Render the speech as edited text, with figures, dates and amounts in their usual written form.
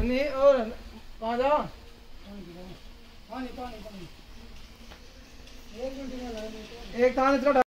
नहीं और कहाँ जा? पानी पानी पानी 1 मिनट में एक थान इसका